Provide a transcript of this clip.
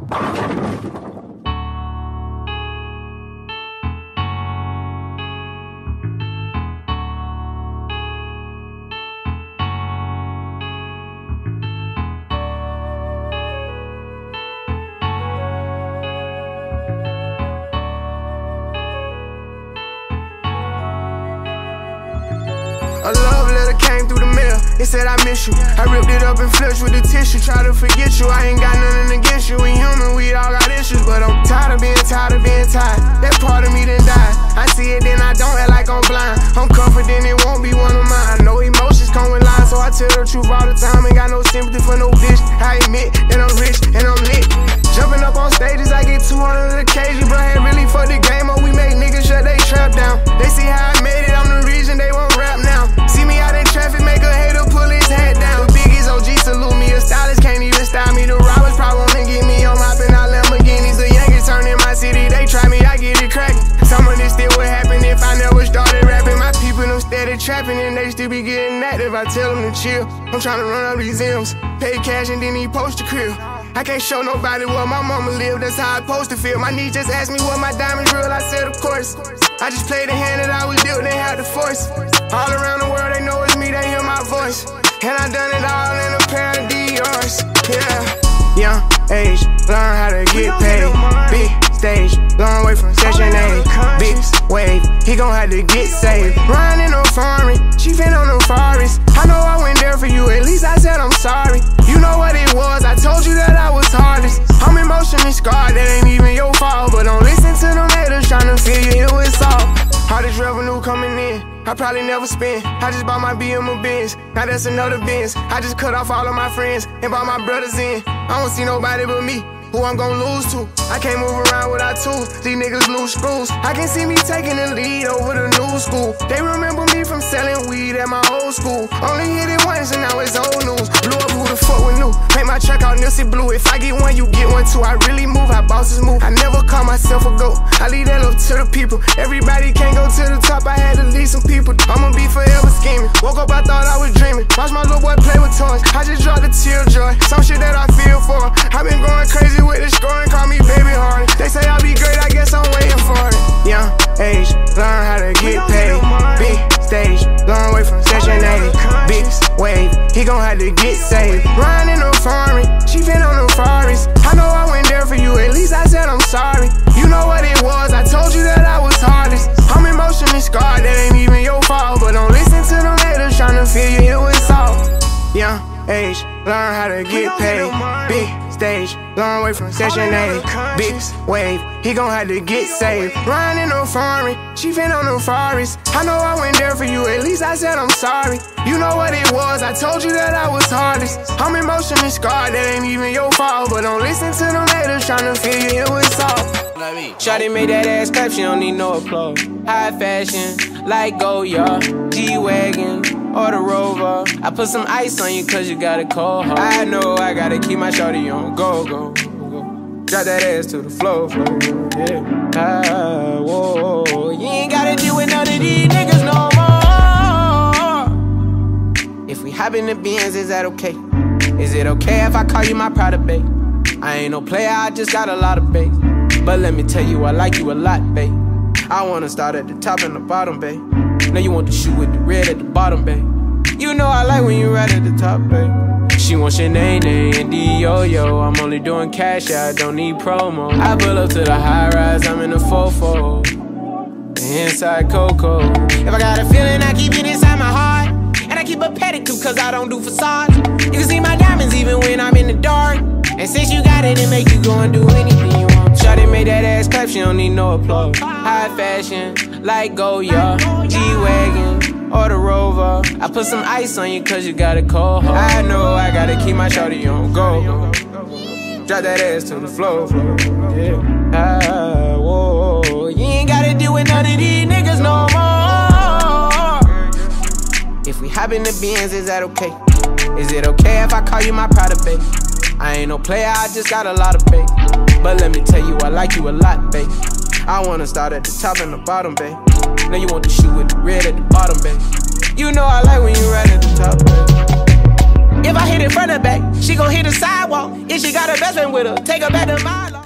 A love letter came through the mail, it said I miss you. I ripped it up and flushed with the tissue, try to forget you. I ain't got nothing against you, we human, we all got issues. But I'm tired of being tired. That part of me done died. I see it then I don't act like I'm blind. I'm confident it won't be one of mine. I know emotions come with lies, so I tell the truth all the time. Ain't got no sympathy for no bitch. I admit that I'm rich and I'm lit. Jumping up on stages, I get 200 occasions. But I ain't really for the game up, we make niggas shut they trap down. They see how I made it, I'm the reason they won't rap now. See me out in traffic, make a hater pull his head down. The biggest OG salute me, a stylist can't even style me. The robbers probably wanna get me, I'm hopping out Lamborghinis. The youngest turn in my city, they try me, I get it cracking. Some of this still would happen if I never started rapping. My people them steady trapping and they still be getting active. I tell them to chill, I'm trying to run up these M's. Pay cash and then he post a crib. I can't show nobody where my mama live, that's how I supposed to feel. My niece just asked me what my diamonds real, I said of course. I just played the hand that I was dealt, they had the force. All around the world they know it's me, they hear my voice. And I done it all in a pair of Dior's, yeah. Young age, learn how to get paid. Big stage, long way from Section 8. Big wave, he gon' have to get saved. Riding on foreign, chiefin' on the forest. I know I went there for you, at least I said I'm sorry. You know what it was, I told you that I was hardest. I'm emotionally scarred, that ain't even your fault. But don't listen to them haters tryna feel you here with salt. All this revenue coming in, I probably never spend. I just bought my BM Benz, now that's another Benz. I just cut off all of my friends and brought my brothers in. I don't see nobody but me, who I'm gon' lose to. I can't move around without tools, these niggas lose screws. I can see me taking the lead over the new school. They remember me from selling weed at my old school. Only hit it once and now it's old news. Blew up, who the fuck would knew? Make my track out Nipsey Blue. If I get one, you get one too. I really move how bosses move. I never call myself a goat, I leave that up to the people. Everybody can't go to the top, I had to leave some people. I'ma be forever scheming. Woke up, I thought I was dreaming. Watch my little boy play with toys, I just dropped a tear joy. Some shit that I feel for. I've been going crazy with the scoring, call me baby hard. They say I'll be great, I guess I'm waiting for it. Young age, learn how to get paid. Big stage, long way from Section 8. Big wave, he gon' have to get saved. Riding on foreign, chiefin' on the forest. I know I went there for you, at least I said I'm sorry. You know what it was, I told you that I was hardest. I'm emotionally scarred, that ain't even your fault. But don't listen to them haters tryna feel you here with salt. Young age, learn how to get paid. Big stage, long way from Section 8. Big wave, he gon' have to get saved. Riding on foreign, chiefin' on the forest. I know I went there for you, at least I said I'm sorry. You know what it was, I told you that I was hardest. I'm emotionally scarred, that ain't even your fault. But don't listen to them haters tryna feel you here with salt. Shawty made that ass clap, she don't need no applause. High fashion, like Goya, G-Wagon, or the Rover. I put some ice on you cause you got a cold heart. I know I gotta keep my shawty on go. Drop that ass to the floor, yeah. Ah, whoa, you ain't gotta deal with none of these niggas no more. If we hop in the Benz, is that okay? Is it okay if I call you my pride babe? I ain't no player, I just got a lot of bass. But let me tell you, I like you a lot, babe. I wanna start at the top and the bottom, babe. Now you want the shoe with the red at the bottom, babe. You know I like when you right at the top, babe. She wants your name and D-Yo-Yo. I'm only doing cash, I don't need promo. I pull up to the high rise, I'm in the 4-4. The inside Coco. If I got a feeling, I keep it inside my heart. And I keep a pedicure cause I don't do facades. You can see my diamonds even when I'm in the dark. And since you got it, it make you go and do anything you want. Shawty made that ass clap, she don't need no applause. High fashion, like Goya, G-Wagon, or the Rover. I put some ice on you cause you got a cold heart. I know I gotta keep my shawty on go. Drop that ass to the floor, yeah. Ah, whoa, you ain't gotta deal with none of these niggas no more. If we hop in the Benz, is that okay? Is it okay if I call you my pride babe? I ain't no player, I just got a lot of bait. But let me tell you, I like you a lot, babe. I wanna start at the top and the bottom, babe. Now you want the shoe with the red at the bottom, babe. You know I like when you right at the top, babe. If I hit it front or back, she gon' hit the sidewalk. If she got her best friend with her, take her back to my